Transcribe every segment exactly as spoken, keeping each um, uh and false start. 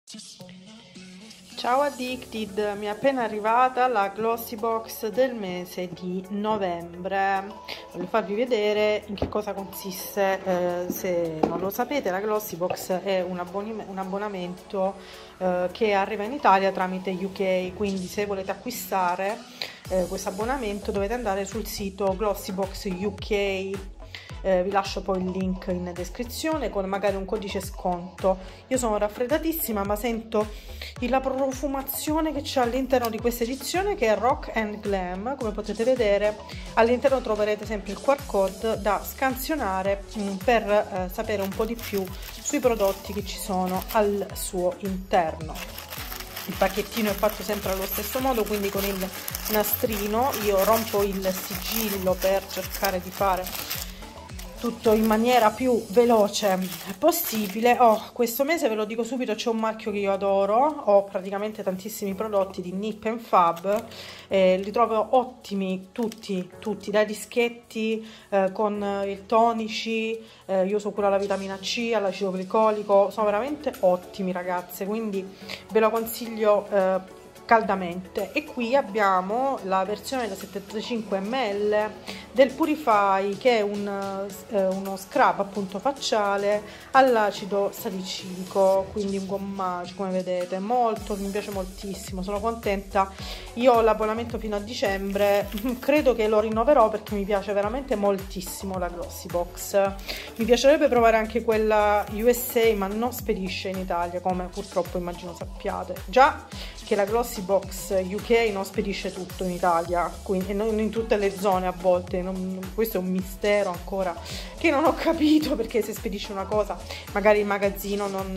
Ciao Addicted, mi è appena arrivata la Glossy Box del mese di novembre. Voglio farvi vedere in che cosa consiste. Eh, se non lo sapete, la Glossy Box è un, abbonime- un abbonamento eh, che arriva in Italia tramite U K, quindi se volete acquistare eh, questo abbonamento dovete andare sul sito Glossybox U K. Eh, vi lascio poi il link in descrizione con magari un codice sconto. Io sono raffreddatissima, ma sento la profumazione che c'è all'interno di questa edizione, che è Rock and Glam. Come potete vedere, all'interno troverete sempre il Q R code da scansionare mh, per eh, sapere un po' di più sui prodotti che ci sono al suo interno. Il pacchettino è fatto sempre allo stesso modo, quindi con il nastrino io rompo il sigillo per cercare di fare tutto in maniera più veloce possibile. Oh, questo mese, ve lo dico subito, c'è un marchio che io adoro, ho praticamente tantissimi prodotti di Nip and Fab, eh, li trovo ottimi tutti, tutti, dai dischetti eh, con i tonici, eh, io uso pure la vitamina C, all'acido glicolico, sono veramente ottimi ragazze, quindi ve lo consiglio eh, caldamente. E qui abbiamo la versione da settantacinque millilitri del Purify, che è un, eh, uno scrub appunto facciale all'acido salicilico, quindi un gommaggio, come vedete, molto, mi piace moltissimo, sono contenta. Io ho l'abbonamento fino a dicembre, credo che lo rinnoverò perché mi piace veramente moltissimo la Glossy Box. Mi piacerebbe provare anche quella U S A, ma non spedisce in Italia, come purtroppo immagino sappiate già che la Glossy Box U K non spedisce tutto in Italia, quindi non in tutte le zone a volte. Non, questo è un mistero ancora che non ho capito, perché se spedisce una cosa magari il magazzino non,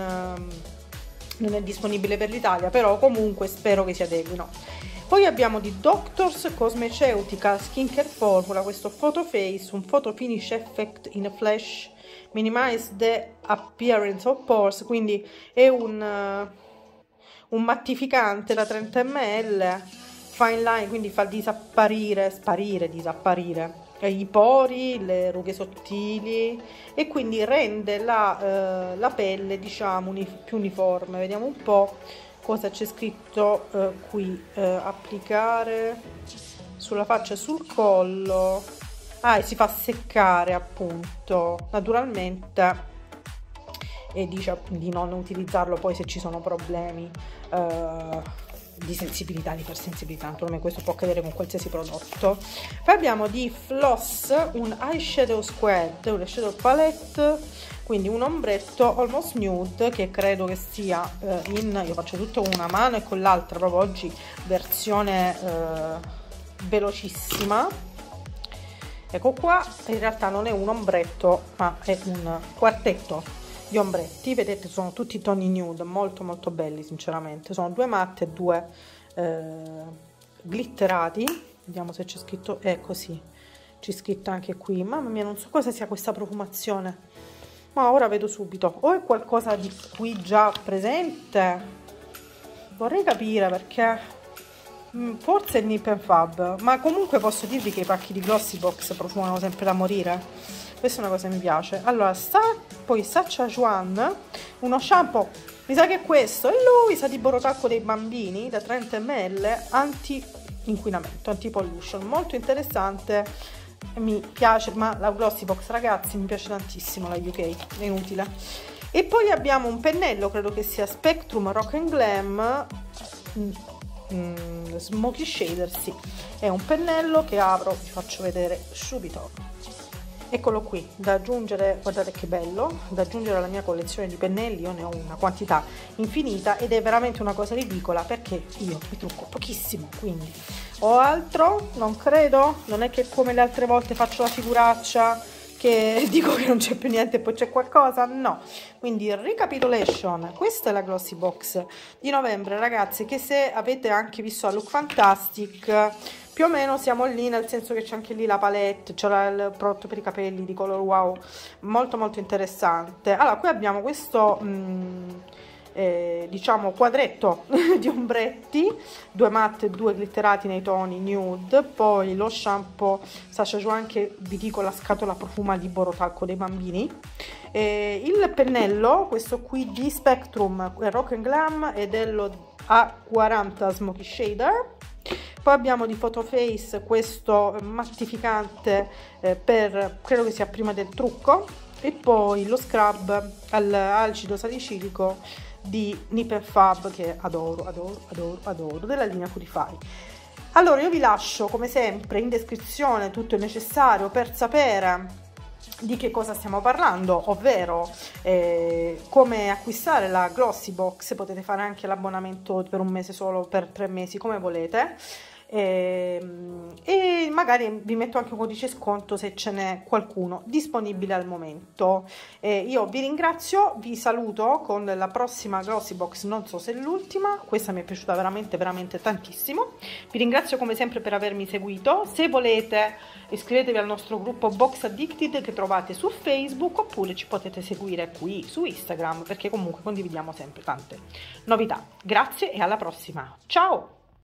non è disponibile per l'Italia, però comunque spero che si adeguino. Poi abbiamo di Doctors Cosmeceutica Skincare Formula, questo Photo Face, un Photo Finish Effect in Flash, Minimize the Appearance of Pores, quindi è un... un mattificante da trenta millilitri, fine line, quindi fa disapparire, sparire, disapparire i pori, le rughe sottili, e quindi rende la, eh, la pelle, diciamo, uni più uniforme. Vediamo un po' cosa c'è scritto eh, qui. Eh, applicare sulla faccia e sul collo. Ah, e si fa seccare appunto, naturalmente, e dice di non utilizzarlo poi se ci sono problemi uh, di sensibilità, di ipersensibilità. Naturalmente questo può accadere con qualsiasi prodotto. Poi abbiamo di Floss un eyeshadow squad, un eyeshadow palette, quindi un ombretto almost nude, che credo che sia uh, in, io faccio tutto con una mano e con l'altra, proprio oggi versione uh, velocissima. Ecco qua, in realtà non è un ombretto ma è un quartetto di ombretti, vedete, sono tutti toni nude, molto molto belli sinceramente. Sono due matte e due eh, glitterati. Vediamo se c'è scritto, è così, c'è scritto anche qui. Mamma mia, non so cosa sia questa profumazione, ma ora vedo subito. O è qualcosa di qui già presente, vorrei capire, perché mh, forse è Nip and Fab, ma comunque posso dirvi che i pacchi di Glossy Box profumano sempre da morire. Questa è una cosa che mi piace. Allora, sta poi Sachajuan, uno shampoo, mi sa che è questo, e lui sa di borotacco dei bambini da trenta millilitri, anti-inquinamento, anti-pollution, molto interessante, mi piace. Ma la Glossy Box, ragazzi, mi piace tantissimo la U K, è inutile. E poi abbiamo un pennello, credo che sia Spectrum Rock and Glam mm, Smoky Shader, sì, è un pennello che apro, vi faccio vedere subito. Eccolo qui, da aggiungere, guardate che bello, da aggiungere alla mia collezione di pennelli. Io ne ho una quantità infinita ed è veramente una cosa ridicola, perché io mi trucco pochissimo, quindi ho altro, non credo, non è che come le altre volte faccio la figuraccia che dico che non c'è più niente e poi c'è qualcosa, no. Quindi recapitulation, questa è la Glossy Box di novembre, ragazzi, che se avete anche visto a Look Fantastic più o meno siamo lì, nel senso che c'è anche lì la palette, c'è il prodotto per i capelli di Color Wow, molto molto interessante. Allora, qui abbiamo questo mh, eh, diciamo quadretto di ombretti, due matte e due glitterati nei toni nude. Poi lo shampoo Sacha che vi dico la scatola profuma di borotalco dei bambini. Eh, il pennello, questo qui di Spectrum Rock and Glam ed è lo A quaranta Smoky Shader. Poi abbiamo di Photoface questo mattificante eh, per, credo che sia prima del trucco, e poi lo scrub all'acido salicilico di Nip and Fab, che adoro, adoro, adoro, adoro, della linea Purify. Allora io vi lascio come sempre in descrizione tutto il necessario per sapere di che cosa stiamo parlando, ovvero eh, come acquistare la Glossy Box. Potete fare anche l'abbonamento per un mese solo, per tre mesi, come volete. E, e magari vi metto anche un codice sconto se ce n'è qualcuno disponibile al momento. E io vi ringrazio, vi saluto con la prossima Glossy Box, non so se è l'ultima, questa mi è piaciuta veramente veramente tantissimo. Vi ringrazio come sempre per avermi seguito. Se volete iscrivetevi al nostro gruppo Box Addicted che trovate su Facebook, oppure ci potete seguire qui su Instagram, perché comunque condividiamo sempre tante novità. Grazie e alla prossima, ciao!